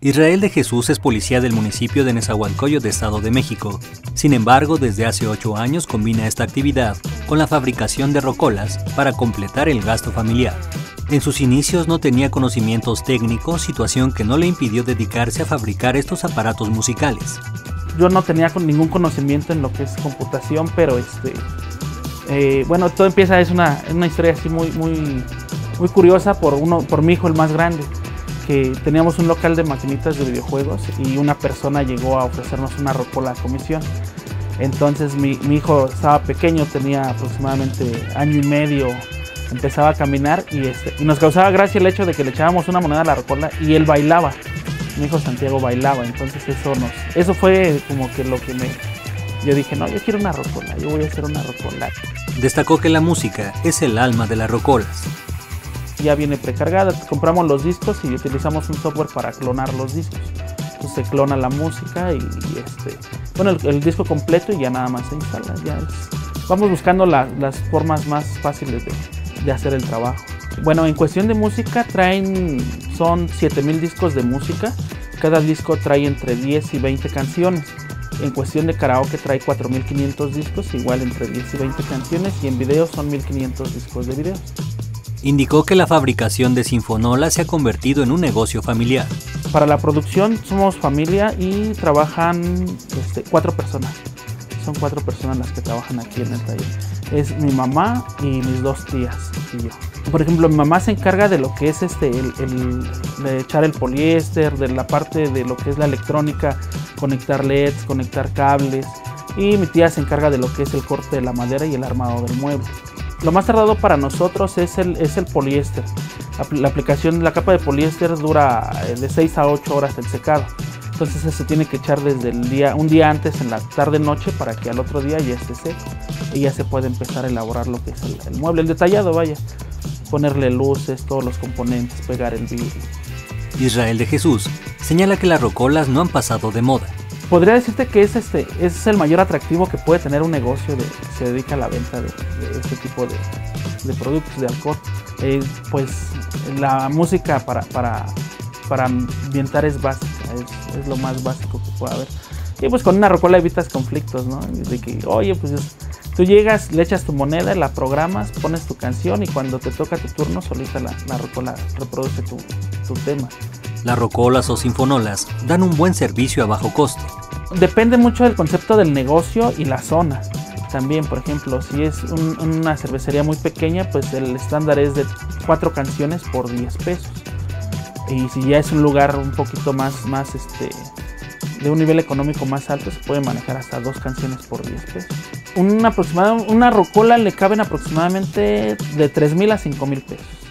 Israel de Jesús es policía del municipio de Nezahualcóyotl de Estado de México. Sin embargo, desde hace 8 años combina esta actividad con la fabricación de rocolas para completar el gasto familiar. En sus inicios no tenía conocimientos técnicos, situación que no le impidió dedicarse a fabricar estos aparatos musicales. Yo no tenía ningún conocimiento en lo que es computación, pero bueno, todo empieza, es una historia así muy curiosa por mi hijo, el más grande, que teníamos un local de maquinitas de videojuegos y una persona llegó a ofrecernos una rocola a comisión. Entonces mi hijo estaba pequeño, tenía aproximadamente año y medio, empezaba a caminar y nos causaba gracia el hecho de que le echábamos una moneda a la rocola y él bailaba. Mi hijo Santiago bailaba, entonces eso fue como que lo que yo dije, no, yo quiero una rocola, yo voy a hacer una rocola. Destacó que la música es el alma de las rocolas. Ya viene precargada, compramos los discos y utilizamos un software para clonar los discos. Entonces se clona la música y bueno, el disco completo y ya nada más se instala. Vamos buscando las formas más fáciles de hacer el trabajo. Bueno, en cuestión de música son 7000 discos de música. Cada disco trae entre 10 y 20 canciones. En cuestión de karaoke trae 4500 discos, igual entre 10 y 20 canciones, y en video son 1500 discos de videos. Indicó que la fabricación de sinfonolas se ha convertido en un negocio familiar. Para la producción somos familia y trabajan 4 personas. Son 4 personas las que trabajan aquí en el taller. Es mi mamá y mis 2 tías y yo. Por ejemplo, mi mamá se encarga de lo que es de echar el poliéster, de la parte de lo que es la electrónica, conectar LEDs, conectar cables, y mi tía se encarga de lo que es el corte de la madera y el armado del mueble. Lo más tardado para nosotros es el poliéster. La capa de poliéster dura de 6 a 8 horas el secado. Entonces se tiene que echar desde un día antes, en la tarde-noche, para que al otro día ya esté seco. Y ya se puede empezar a elaborar lo que es el mueble, el detallado, vaya. Ponerle luces, todos los componentes, pegar el vidrio. Israel de Jesús señala que las rocolas no han pasado de moda. Podría decirte que es el mayor atractivo que puede tener un negocio que se dedica a la venta de este tipo de productos de alcohol. Pues la música para ambientar es básica, es lo más básico que puede haber. Y pues con una rocola evitas conflictos, ¿no? De que, oye, pues tú llegas, le echas tu moneda, la programas, pones tu canción y cuando te toca tu turno, solita la rocola reproduce tu tema. Las rocolas o sinfonolas dan un buen servicio a bajo costo. Depende mucho del concepto del negocio y la zona. También, por ejemplo, si es una cervecería muy pequeña, pues el estándar es de 4 canciones por 10 pesos. Y si ya es un lugar un poquito más de un nivel económico más alto, se puede manejar hasta 2 canciones por 10 pesos. Una rocola le caben aproximadamente de 3000 a 5000 pesos.